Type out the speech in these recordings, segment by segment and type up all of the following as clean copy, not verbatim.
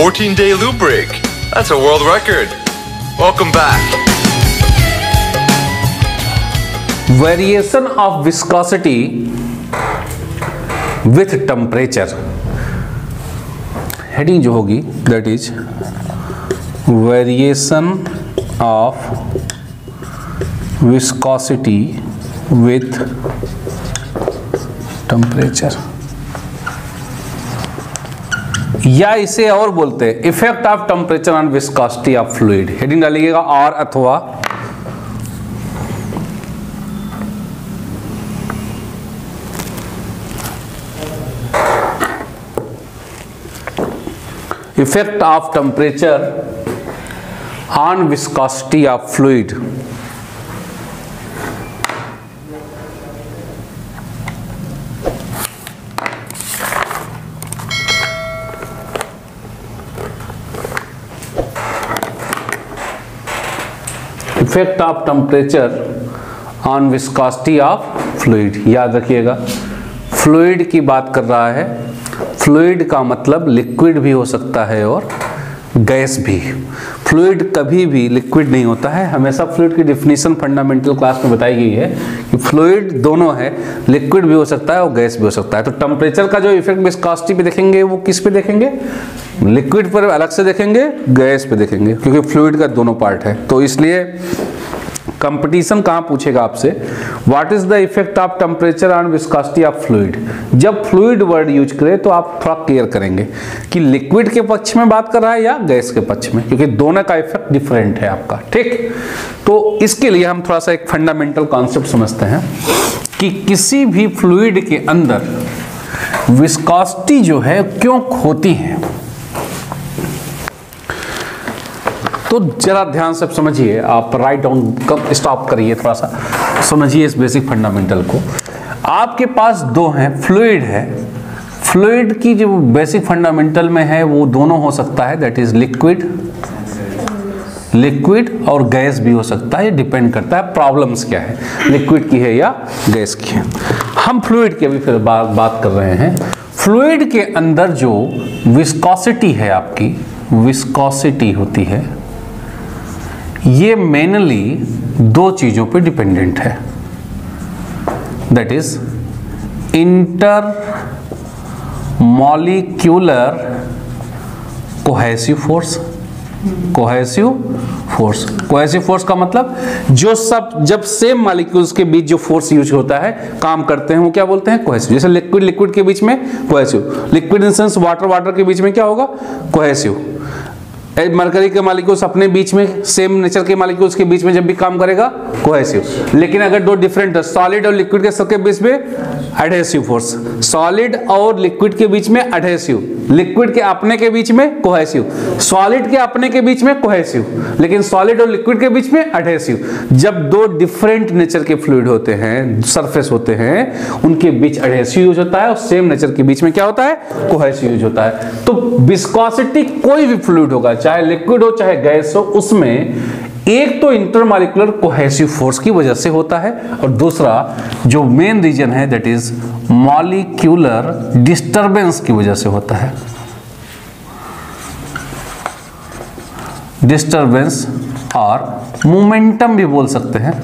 14-day loop break. That's a world record. Welcome back. Variation of viscosity with temperature. Heading जो होगी that is variation of viscosity with temperature, या इसे और बोलते हैं effect of temperature on viscosity of fluid. Heading डालिएगा और अथवा effect of temperature on viscosity of fluid. Effect of temperature on viscosity of fluid. याद रखिएगा, फ्लूइड की बात कर रहा है। फ्लूइड का मतलब लिक्विड भी हो सकता है और गैस भी। फ्लूइड कभी भी लिक्विड नहीं होता है। हमेशा फ्लूइड की डिफिनीशन फंडामेंटल क्लास में बताई गई है कि फ्लूइड दोनों है, लिक्विड भी हो सकता है और गैस भी हो सकता है। तो टेम्परेचर का जो इफेक्ट विस्कोसिटी पे देखेंगे वो किस पे देखेंगे? लिक्विड पर अलग से देखेंगे, गैस पे देखेंगे, क्योंकि फ्लूइड का दोनों पार्ट है। तो इसलिए कंपटीशन कहाँ पूछेगा आपसे, what is the effect of temperature on viscosity of fluid. जब फ्लूइड वर्ड यूज करें तो आप थोड़ा क्लियर करेंगे कि लिक्विड के पक्ष में बात कर रहा है या गैस के पक्ष में, क्योंकि दोनों का इफेक्ट डिफरेंट है आपका। ठीक, तो इसके लिए हम थोड़ा सा एक फंडामेंटल कॉन्सेप्ट समझते हैं कि किसी भी फ्लूइड के अंदर विस्कोसिटी जो है क्यों खोती है। तो जरा ध्यान से समझिए, आप राइट डाउन कब स्टॉप करिए, थोड़ा सा समझिए इस बेसिक फंडामेंटल को। आपके पास दो हैं, फ्लूइड है। फ्लूइड की जो बेसिक फंडामेंटल में है वो दोनों हो सकता है, दैट इज लिक्विड, लिक्विड और गैस भी हो सकता है। डिपेंड करता है प्रॉब्लम्स क्या है, लिक्विड की है या गैस की है। हम फ्लूइड की अभी फिर बात कर रहे हैं। फ्लूइड के अंदर जो विस्कोसिटी है आपकी, विस्कोसिटी होती है, ये मेनली दो चीजों पे डिपेंडेंट है, that is intermolecular cohesive force. Cohesive force, cohesive force का मतलब जो सब जब सेम मॉलिक्यूल्स के बीच जो फोर्स यूज होता है, काम करते हैं, वो क्या बोलते हैं? कोहेसिव। जैसे लिक्विड लिक्विड के बीच में cohesive, liquid in sense water water के बीच में क्या होगा? कोहेसिव। मरकरी के मॉलिक्यूल्स अपने बीच में, सेम नेचर के मॉलिक्यूल्स के बीच में जब भी काम करेगा, कोहेसिव। लेकिन अगर दो डिफरेंट है, सॉलिड और लिक्विड के सबके बीच में एडहेसिव फोर्स, सॉलिड और लिक्विड के बीच में एडहेसिव, लिक्विड के अपने के बीच में कोहेसिव, सॉलिड के अपने के बीच में कोहेसिव, लेकिन सॉलिड और लिक्विड के बीच में एडहेसिव। जब दो डिफरेंट नेचर के फ्लूइड होते हैं, सरफेस होते हैं, उनके बीच एडहेसिव यूज होता है और सेम नेचर के बीच में क्या होता है? कोहेसिव यूज होता है। तो विस्कोसिटी कोई भी फ्लूइड होगा, चाहे लिक्विड हो चाहे गैस हो, उसमें एक तो इंटरमॉलिक्यूलर कोहेसिव फोर्स की वजह से होता है, और दूसरा जो मेन रीजन है दैट इज मॉलिक्यूलर डिस्टरबेंस की वजह से होता है। डिस्टरबेंस और मोमेंटम भी बोल सकते हैं।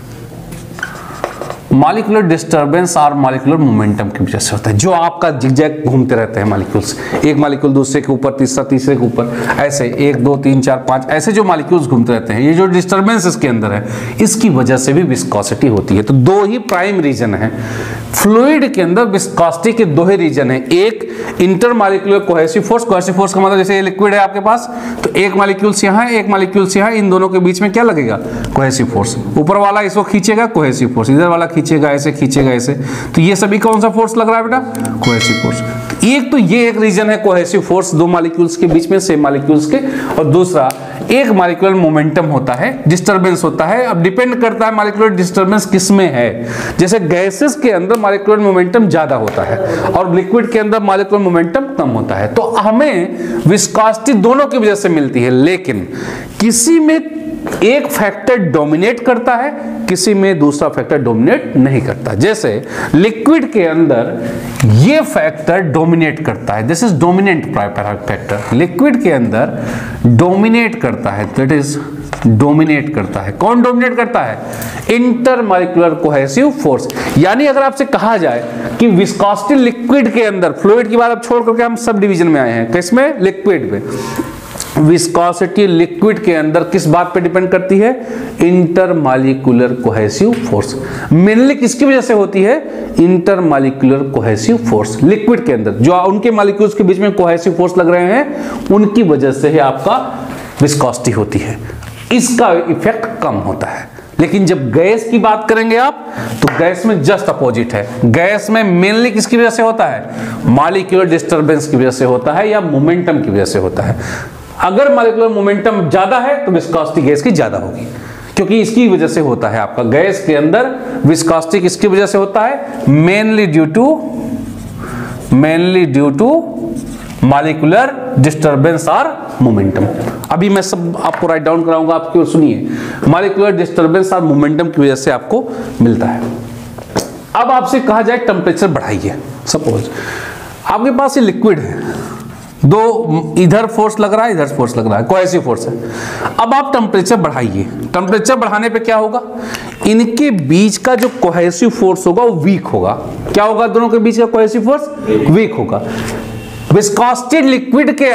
मॉलिक्यूलर डिस्टरबेंस और मॉलिक्यूलर मोमेंटम की वजह से होता है। जो आपका जिगजैग घूमते रहते हैं मॉलिक्यूल्स, एक मॉलिक्यूल दूसरे के ऊपर, तीसरा तीसरे के ऊपर, ऐसे 1 2 3 4 5 ऐसे जो मॉलिक्यूल्स घूमते रहते हैं, ये जो डिस्टरबेंस इसके अंदर है, इसकी वजह से भी विस्कोसिटी होती है। तो दो ही प्राइम रीजन है फ्लूइड के अंदर विस्कोसिटी के, दो ही रीजन है। एक intermolecular cohesive force, cohesive force का मतलब जैसे ये लिक्विड है आपके पास, तो एक मॉलिक्यूल्स यहाँ है, एक मॉलिक्यूल्स यहाँ, इन दोनों के बीच में क्या लगेगा? Cohesive force. ऊपर वाला इसको खींचेगा, कोहेसिव फोर्स, इधर वाला खींचेगा ऐसे, खींचेगा ऐसे, तो ये सभी कौन सा फोर्स लग रहा है बेटा? Cohesive force. तो एक तो ये एक रीजन है कोहेसिव फोर्स दो मॉलिक्यूल्स के बीच में, सेम मॉलिक्यूल्स के, और दूसरा एक मॉलिक्यूलर मोमेंटम होता है, डिस्टरबेंस होता है। अब डिपेंड करता है मॉलिक्यूलर डिस्टरबेंस किस में है। जैसे गैसेस के अंदर मॉलिक्यूलर मोमेंटम ज्यादा होता है और लिक्विड के अंदर मॉलिक्यूलर मोमेंटम कम होता है। तो हमें विस्कोसिटी दोनों की वजह से मिलती है, लेकिन किसी में एक फैक्टर डोमिनेट करता है, किसी में दूसरा फैक्टर डोमिनेट नहीं करता। जैसे लिक्विड के अंदर ये फैक्टर डोमिनेट करता है, this is dominant factor, liquid के अंदर डोमिनेट करता है, दैट इज डोमिनेट करता है। कौन डोमिनेट करता है? Intermolecular cohesive force. यानी अगर आपसे कहा जाए कि विस्कोसिटी लिक्विड के अंदर, फ्लूइड की बात अब छोड़ करके हम सब डिवीजन में आए हैं, किसमें? लिक्विड में। विस्कोसिटी लिक्विड के अंदर किस बात पे डिपेंड करती है? Intermolecular cohesive force. मेनली किसकी वजह से होती है? Intermolecular cohesive force. लिक्विड के अंदर जो उनके मॉलिक्यूल्स के बीच में कोहेसिव फोर्स लग रहे हैं, उनकी वजह से ही आपका विस्कोसिटी होती है, इसका इफेक्ट कम होता है। लेकिन जब गैस की बात करेंगे आप, तो गैस में जस्ट अपोजिट है। गैस में मेनली किसकी वजह से होता है? मॉलिक्यूलर डिस्टरबेंस की वजह से होता है या मोमेंटम की वजह से होता है। अगर मॉलिक्यूलर मोमेंटम ज्यादा है तो विस्कोसिटी गैस की ज्यादा होगी, क्योंकि इसकी वजह से होता है आपका गैस के अंदर विस्कोसिटी किसकी वजह से होता है? Mainly due to molecular disturbance और मोमेंटम। अभी मैं सब आपको राइट डाउन कराऊंगा, आप क्यों सुनिए। मॉलिक्यूलर डिस्टरबेंस और मोमेंटम की वजह से आपको मिलता है। अब आपसे कहा जाए टेम्परेचर बढ़ाइए, सपोज आपके पास ये लिक्विड है, दो इधर फोर्स लग रहा है, इधर फोर्स लग रहा है, कोहेसिव फोर्स है। अब आप टेम्परेचर बढ़ाइए, टेम्परेचर बढ़ाने पे क्या होगा? इनके बीच का जो कोहेसिव फोर्स होगा वो वीक होगा। क्या होगा? दोनों के बीच का कोहेसिव फोर्स वीक होगा। विस्कोसिटी लिक्विड के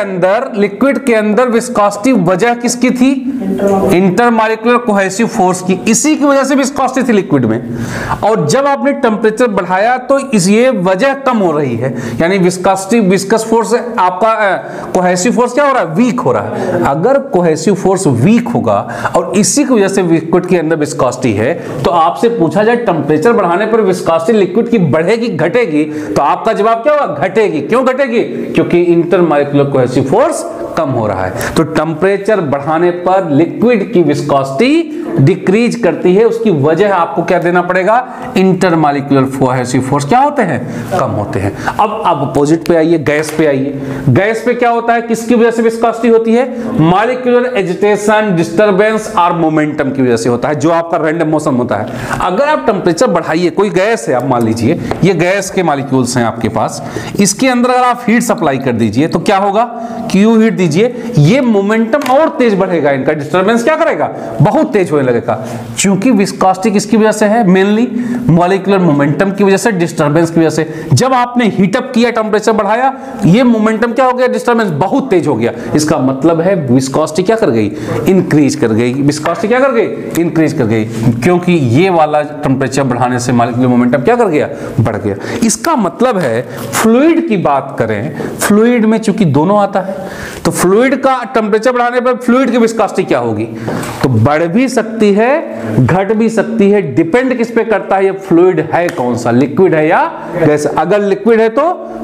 अंदर विस्कोसिटी वजह किसकी थी? इंटरमॉलिक्यूलर कोहेसिव फोर्स की। इसी की वजह से विस्कोसिटी थी लिक्विड में, और जब आपने टेम्परेचर बढ़ाया तो ये वजह कम हो रही है, यानी विस्कस फोर्स आपका कोहेसिव फोर्स क्या हो रहा है? वीक हो रहा है। अगर कोहेसिव फोर्स वीक होगा और इसी की वजह से लिक्विड के अंदर विस्कोसिटी है, तो आपसे पूछा जाए टेम्परेचर बढ़ाने पर विस्कोसिटी लिक्विड की बढ़ेगी घटेगी? तो आपका जवाब क्या होगा? घटेगी। क्यों घटेगी? क्योंकि इंटरमॉलिक्यूलर कोहेसिव फोर्स कम हो रहा है। तो टेम्परेचर बढ़ाने पर लिक्विड की विस्कोसिटी डिक्रीज करती है, उसकी वजह आपको क्या देना पड़ेगा? इंटरमॉलिक्यूलर कोहेसिव फोर्स क्या होते हैं? कम होते हैं। अब आप अपोजिट पे आइए, गैस पे आइए। गैस पे क्या होता है? किसकी वजह से विस्कोसिटी होती है? मॉलिक्यूलर एजिटेशन, डिस्टरबेंस और मोमेंटम की वजह से होता है, जो आपका रैंडम मोशन होता है। अगर आप टेम्परेचर बढ़ाइए, कोई गैस है, आप मान लीजिए ये गैस के मॉलिक्यूल्स हैं आपके पास, इसके अंदर अगर आप हीट सप्लाई कर दीजिए तो क्या होगा? क्यू हीट दीजिए, ये मोमेंटम और तेज बढ़ेगा, इनका डिस्टरबेंस क्या करेगा? बहुत तेज होने लगेगा। क्योंकि विस्कोसिटी किसकी वजह से है? मेनली मॉलिक्यूलर मोमेंटम की वजह से, डिस्टरबेंस की वजह से। जब आपने हीट अप किया, टेम्परेचर बढ़ाया, ये मोमेंटम क्या हो गया? डिस्टरबेंस बहुत तेज हो गया। इसका मतलब है विस्कोसिटी क्या कर गई? इंक्रीज कर गई। विस्कोसिटी क्या कर गई? इंक्रीज कर गई, क्योंकि ये वाला टेम्परेचर बढ़ाने से मॉलिक्यूलर मोमेंटम क्या कर गया? बढ़ गया। इसका मतलब है फ्लूइड की बात करें, फ्लूइड में चूंकि दोनों आता है, तो फ्लूइड का टेम्परेचर बढ़ाने पर फ्लूइड की विस्कोसिटी क्या होगी? तो बढ़ भी सकती है, घट भी सकती है। डिपेंड किस पे करता है? ये फ्लूइड है कौन सा, लिक्विड है या गैस। अगर लिक्विड है तो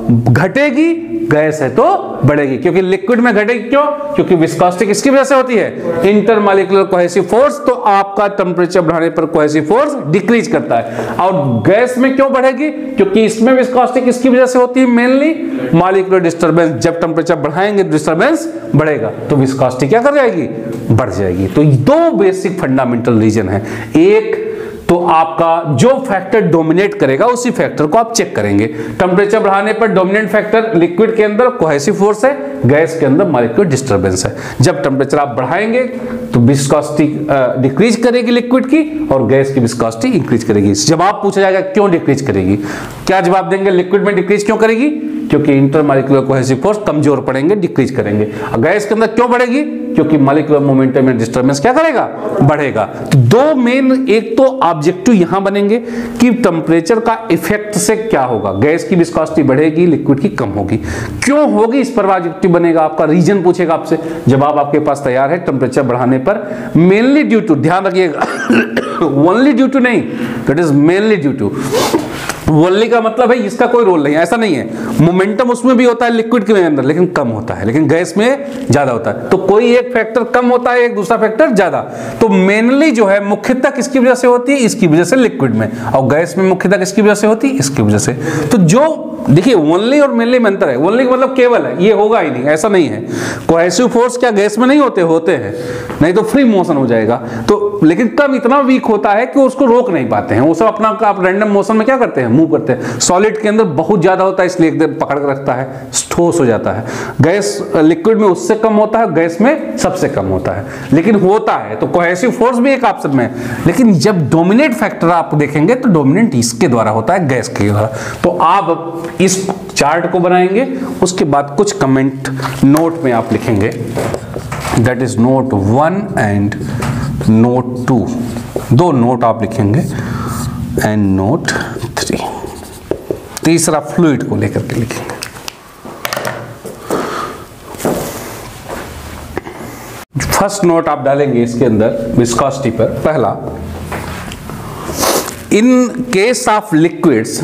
घटेगी, गैस है तो बढ़ेगी। क्योंकि लिक्विड में घटेगी क्यों? क्योंकि विस्कोसिटी किसकी वजह से होती है? Intermolecular cohesive force. तो आपका टेम्परेचर बढ़ाने पर कोहेसिव फोर्स डिक्रीज करता है। और गैस में क्यों बढ़ेगी? क्योंकि इसमें विस्कोसिटी किसकी वजह से होती है? Mainly molecular disturbance. जब टेम्परेचर बढ़ाएंगे डिस्टरबेंस बढ़ेगा, तो विस्कोसिटी क्या कर जाएगी? बढ़ जाएगी। तो दो बेसिक फंडामेंटल रीजन है। एक तो आपका जो फैक्टर डोमिनेट करेगा उसी फैक्टर को आप चेक करेंगे। टेम्परेचर बढ़ाने पर डोमिनेंट फैक्टर लिक्विड के अंदर कोहेसिव फोर्स है, गैस के अंदर मॉलिक्यूलर डिस्टरबेंस है। जब टेम्परेचर आप बढ़ाएंगे तो विस्कोसिटी डिक्रीज करेगी लिक्विड की, और गैस की विस्कोसिटी इंक्रीज करेगी। जवाब पूछा जाएगा क्यों डिक्रीज करेगी? क्या जवाब देंगे? लिक्विड में डिक्रीज क्यों करेगी? क्योंकि इंटरमॉलिक्यूलर कोहेसिव फोर्स कमजोर पड़ेंगे, डिक्रीज करेंगे। और गैस के अंदर क्यों बढ़ेगी? क्योंकि मॉलिक्यूलर मोमेंटम में डिस्टरबेंस क्या करेगा? बढ़ेगा। तो दो मेन, एक तो ऑब्जेक्टिव यहां बनेंगे कि टेम्परेचर का इफेक्ट से क्या होगा, गैस की विस्कोसिटी बढ़ेगी, लिक्विड की कम होगी। क्यों होगी, इस पर ऑब्जेक्टिव बनेगा। आपका रीजन पूछेगा आपसे, जवाब आपके पास तैयार है। टेम्परेचर बढ़ाने पर मेनली ड्यू टू, ध्यान रखिएगा, ओनली ड्यू टू नहीं, that is mainly due to. वोल्ली का मतलब है इसका कोई रोल नहीं, ऐसा नहीं है। मोमेंटम उसमें भी होता है लिक्विड के अंदर, लेकिन कम होता है, लेकिन गैस में ज्यादा होता है। तो कोई एक फैक्टर कम होता है, एक दूसरा फैक्टर ज्यादा। तो मेनली जो है मुख्यतः किसकी वजह से होती है? इसकी वजह से लिक्विड में। और गैस में मुख्यतः किसकी वजह से होती है? इसकी वजह से। तो जो देखिए ओनली और मेनली में अंतर है। ओनली मतलब केवल है, ये होगा ही नहीं, ऐसा नहीं है। कोहेसिव फोर्स क्या गैस में नहीं होते? होते हैं। नहीं तो फ्री मोशन हो जाएगा। तो लेकिन कब इतना वीक होता है कि उसको रोक नहीं पाते हैं, वो सब अपना आप रैंडम मोशन में क्या करते हैं, मूव करते हैं। सॉलिड के अंदर बहुत ज्यादा होता है इसलिए एकदम पकड़ कर रखता है, ठोस हो जाता है। गैस लिक्विड में उससे कम होता है, गैस में सबसे कम होता है, लेकिन होता है। तो कोहेसिव फोर्स भी एक ऑप्शन में है, लेकिन जब डोमिनेट फैक्टर आप देखेंगे तो डोमिनेंट इसके द्वारा होता है, गैस के द्वारा। तो आप इस चार्ट को बनाएंगे, उसके बाद कुछ कमेंट नोट में आप लिखेंगे, that is note 1 and note 2, 2 note आप लिखेंगे, एंड नोट 3, तीसरा फ्लूइड को लेकर के लिखेंगे। फर्स्ट नोट आप डालेंगे इसके अंदर विस्कोसिटी पर। पहला, in case of liquids,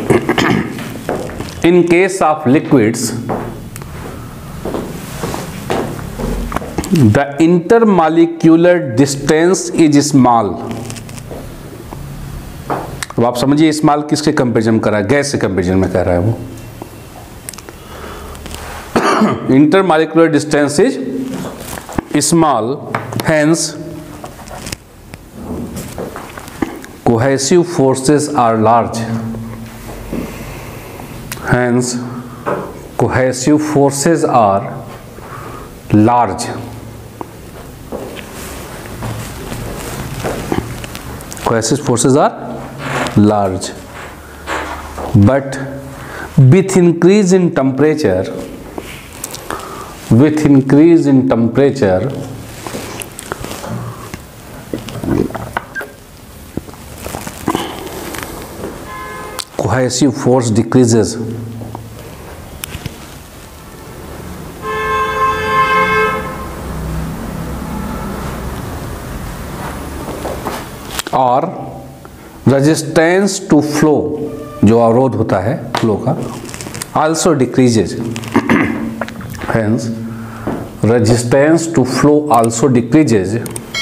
in case of liquids the intermolecular distance is small। अब आप समझिए स्मॉल किसके कंपेरिजन में कर रहा है, गैस के कंपेरिजन में कर रहा है वो। intermolecular distance is small, hence cohesive forces are large, hence cohesive forces are large। Cohesive forces are large, but with increase in temperature, cohesive force decreases, और रेजिस्टेंस टू फ्लो, जो अवरोध होता है फ्लो का, also decreases, hence resistance to flow also decreases.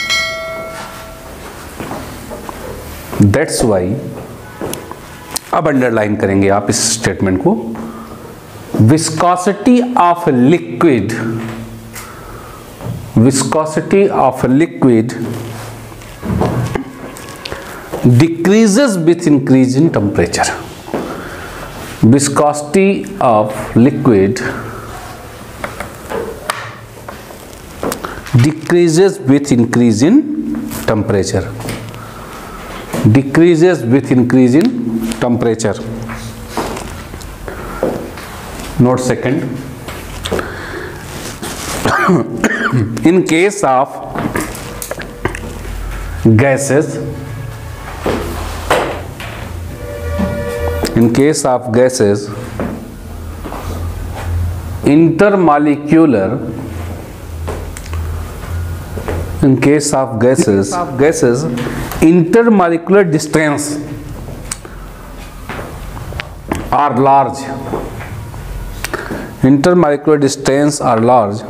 That's why, अब underline करेंगे आप इस स्टेटमेंट को, viscosity of liquid, viscosity of liquid decreases with increase in temperature। Viscosity of liquid decreases with increase in temperature, decreases with increase in temperature। Note second, in case of gases, in case of gases, intermolecular, in case of gases, intermolecular distance are large, intermolecular distance are large,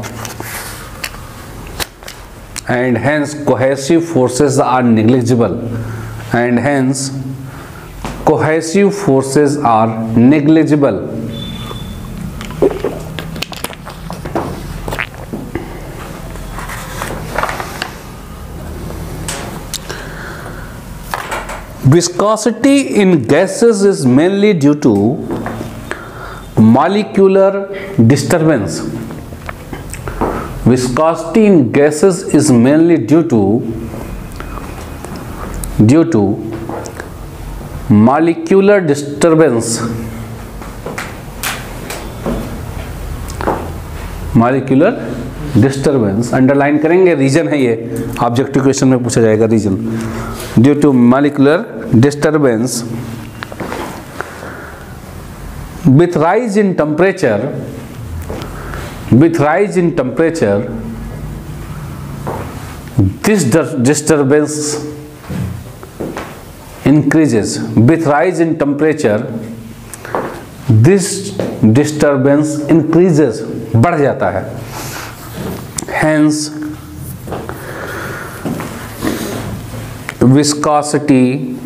and hence cohesive forces are negligible, and hence cohesive forces are negligible। Viscosity in gases is mainly due to molecular disturbance। Viscosity in gases is mainly due to molecular disturbance, molecular disturbance। Underline करेंगे, reason है ये, objective question में पूछा जाएगा reason. Due to molecular disturbance with rise in temperature, this disturbance increases, with rise in temperature this disturbance increases, बढ़ जाता है। hence viscosity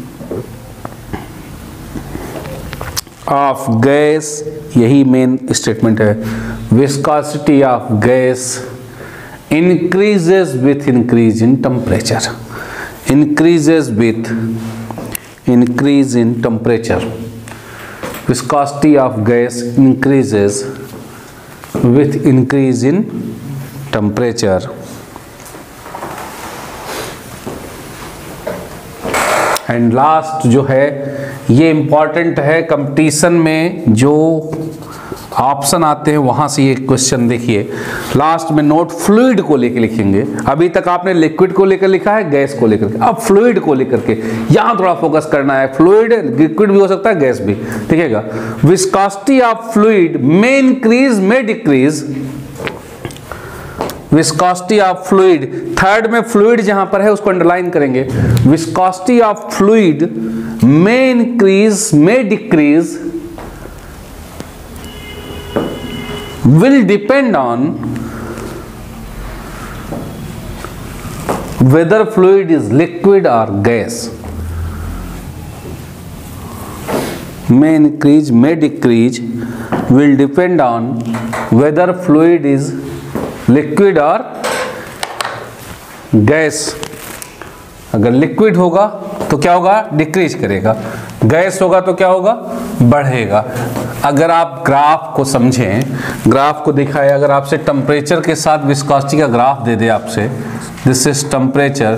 of gas, यही मेन स्टेटमेंट है, viscosity of gas increases with increase in temperature. Increases with increase in temperature. Viscosity of gas increases with increase in temperature. And last जो है ये important है, competition में जो option आते हैं वहां से ये क्वेश्चन देखिए। लास्ट में नोट फ्लूइड को लेकर लिखेंगे। अभी तक आपने लिक्विड को लेकर लिखा है, गैस को लेकर, अब फ्लूइड को लेकर के यहां थोड़ा फोकस करना है। फ्लूइड लिक्विड भी हो सकता है, गैस भी, ठीक है। Viscosity of fluid may increase may decrease. Viscosity of fluid, third में फ्लूइड जहां पर है उसको अंडरलाइन करेंगे। Viscosity of fluid may increase may decrease, will depend on whether fluid is liquid or gas. May increase, may decrease, will depend on whether fluid is liquid or gas. अगर liquid होगा तो क्या होगा, decrease करेगा। Gas होगा तो क्या होगा, बढ़ेगा। अगर आप ग्राफ को समझें, ग्राफ को दिखाए, अगर आपसे टेम्परेचर के साथ विस्कोसिटी का ग्राफ दे दे आपसे, दिस इज टेम्परेचर,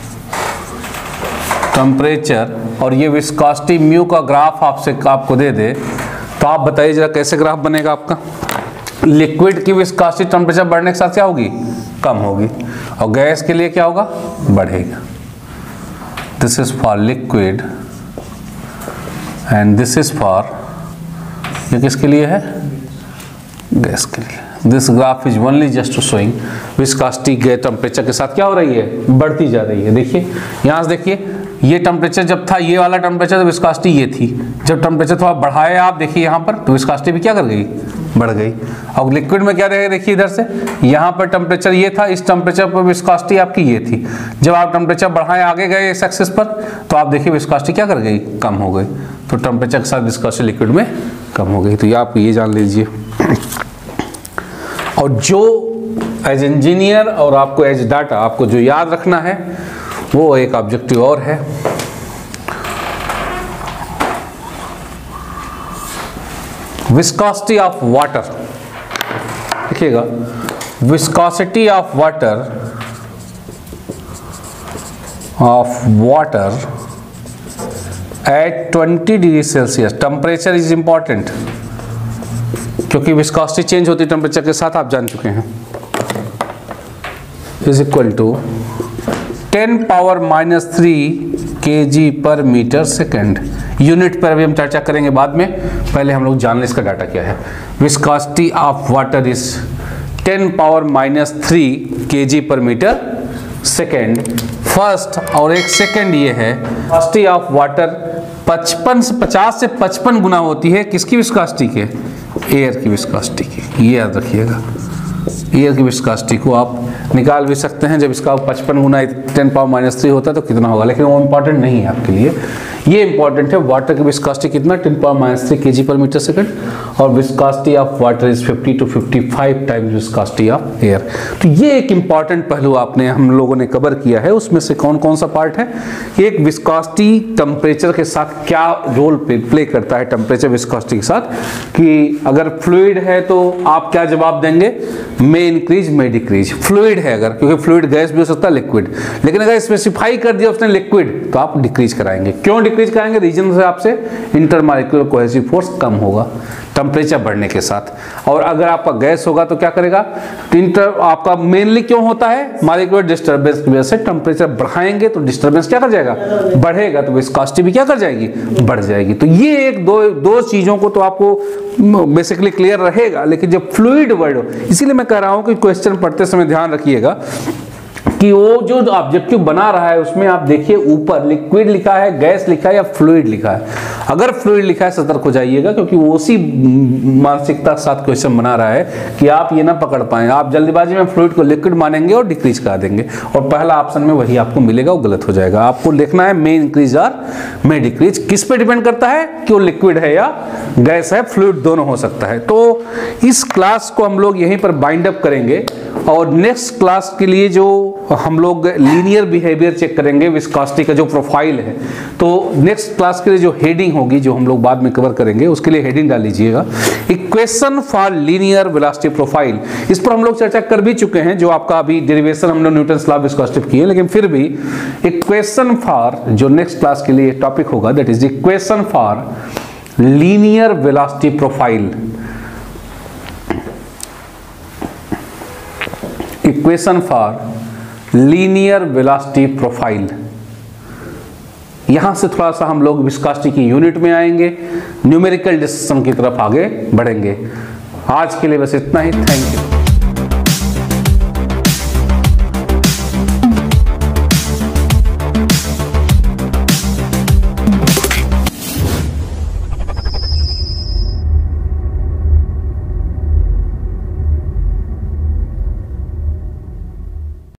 टेम्परेचर और ये विस्कोसिटी म्यू का ग्राफ आपको दे दे, तो आप बताइए जरा कैसे ग्राफ बनेगा आपका। लिक्विड की विस्कोसिटी टेम्परेचर बढ़ने के साथ क्या होगी, कम होगी, और गैस के लिए क्या होगा, बढ़ेगा। This is for liquid and this is for, ये किसके लिए है, गैस के लिए। This graph is only just showing viscosity gas temperature के साथ क्या हो रही है, बढ़ती जा रही है। देखिए यहाँ से देखिए, ये टेम्परेचर जब था, ये वाला टेम्परेचर, तो विस्कोसिटी ये थी। जब टेम्परेचर थोड़ा बढ़ाया आप देखिए यहाँ पर, तो विस्कोसिटी भी क्या कर गई, बढ़ गई। और लिक्विड में क्या रहेगा, देखिए इधर से, यहाँ पर टेम्परेचर ये था, इस टेम्परेचर पर विस्कोसिटी आपकी ये थी। जब आप टेम्परेचर बढ़ाए आगे गए इस एक्सिस पर, तो आप देखिए विस्कोसिटी क्या कर गई, कम हो गई। तो टेम्परेचर के साथ विस्कोसिटी लिक्विड में कम हो गई। तो ये आप ये जान लीजिए। और जो एज इंजीनियर और आपको एज डाटा आपको जो याद रखना है, वो एक ऑब्जेक्टिव और है। विस्कोसिटी ऑफ वाटर, देखिएगा, viscosity of water at 20 degree Celsius. Temperature is important क्योंकि विस्कोसिटी चेंज होती है टेम्परेचर के साथ, आप जान चुके हैं। इज इक्वल टू 10⁻³ kg पर मीटर सेकेंड। यूनिट पर अभी हम चर्चा करेंगे बाद में, पहले हम लोग जान लें इसका डाटा क्या है। Viscosity of water is 10⁻³ kg पर मीटर सेकेंड फर्स्ट, और एक सेकेंड ये है। विस्कोसिटी ऑफ वाटर 50 से 55 गुना होती है किसकी विस्कोसिटी के, एयर की विस्कोसिटी की। ये याद रखिएगा, एयर की विस्कोसिटी को आप निकाल भी सकते हैं। जब इसका 55 गुना 10⁻³ होता है तो कितना होगा, लेकिन वो इंपॉर्टेंट नहीं है आपके लिए। ये इंपॉर्टेंट है, वाटर की विस्कोसिटी कितना, 10⁻³ kg पर मीटर सेकंड, और viscosity of water is 50 to 55 times viscosity of air. तो ये एक इंपॉर्टेंट पहलू आपने हम लोगों ने कवर किया है। उसमें से कौन कौन सा पार्ट है, एक विस्कोसिटी टेम्परेचर के साथ क्या रोल प्ले करता है, टेम्परेचर विस्कोसिटी के साथ, कि अगर फ्लूइड है तो आप क्या जवाब देंगे, may increase may decrease. Fluid है अगर, क्योंकि फ्लूइड गैस भी हो सकता है, लिक्विड, लेकिन अगर स्पेसिफाई कर दिया उसने लिक्विड, तो आप डिक्रीज कराएंगे। क्यों डिक्रीज कराएंगे, रीजन से आपसे इंटरमॉलिक्यूलर कोहेसिव फोर्स कम होगा टेम्परेचर बढ़ने के साथ। और अगर आपका गैस होगा तो क्या करेगा, आपका मेनली क्यों होता है, मॉलिक्यूलर डिस्टर्बेंस की वजह से। टेम्परेचर बढ़ाएंगे तो डिस्टर्बेंस क्या कर जाएगा, बढ़ेगा, तो विस्कोसिटी भी क्या कर जाएगी, बढ़ जाएगी। तो ये एक दो चीजों को तो आपको बेसिकली क्लियर रहेगा। लेकिन जब फ्लूइड वर्ड हो, इसीलिए मैं कह रहा हूं कि क्वेश्चन पढ़ते समय ध्यान रखिएगा, कि वो जो ऑब्जेक्टिव बना रहा है उसमें आप देखिए ऊपर लिक्विड लिखा है, गैस लिखा है या फ्लूइड लिखा है। अगर फ्लूइड लिखा है सतर्क हो जाइएगा, क्योंकि वो उसी मानसिकता के साथ क्वेश्चन बना रहा है कि आप ये ना पकड़ पाए। आप जल्दीबाजी में फ्लूइड को लिक्विड मानेंगे और डिक्रीज कर देंगे, और पहला ऑप्शन में वही आपको मिलेगा, वो गलत हो जाएगा। आपको लिखना है मे इंक्रीज और मे डिक्रीज। किस पे डिपेंड करता है कि वो लिक्विड है या गैस है, फ्लूइड दोनों हो सकता है। तो इस क्लास को हम लोग यहीं पर बाइंड अप करेंगे, और नेक्स्ट क्लास के लिए जो हम लोग लीनियर बिहेवियर चेक करेंगे, विस्कोसिटी का जो प्रोफाइल है, तो नेक्स्ट क्लास के लिए जो हेडिंग होगी, जो हम लोग बाद में कवर करेंगे, उसके लिए हेडिंग डाल लीजिएगा equation for linear velocity profile. इस पर हम लोग चर्चा कर भी चुके हैं, जो आपका अभी डेरिवेशन हम लोग न्यूटन्स लॉ ऑफ विस्कोसिटी किए, लेकिन फिर भी इक्वेशन फॉर जो नेक्स्ट क्लास के लिए टॉपिक होगा, that is equation for linear velocity profile. Equation for linear velocity profile. यहां से थोड़ा सा हम लोग विस्कोसिटी की यूनिट में आएंगे, न्यूमेरिकल डिस्कशन की तरफ आगे बढ़ेंगे। आज के लिए बस इतना ही। Thank you.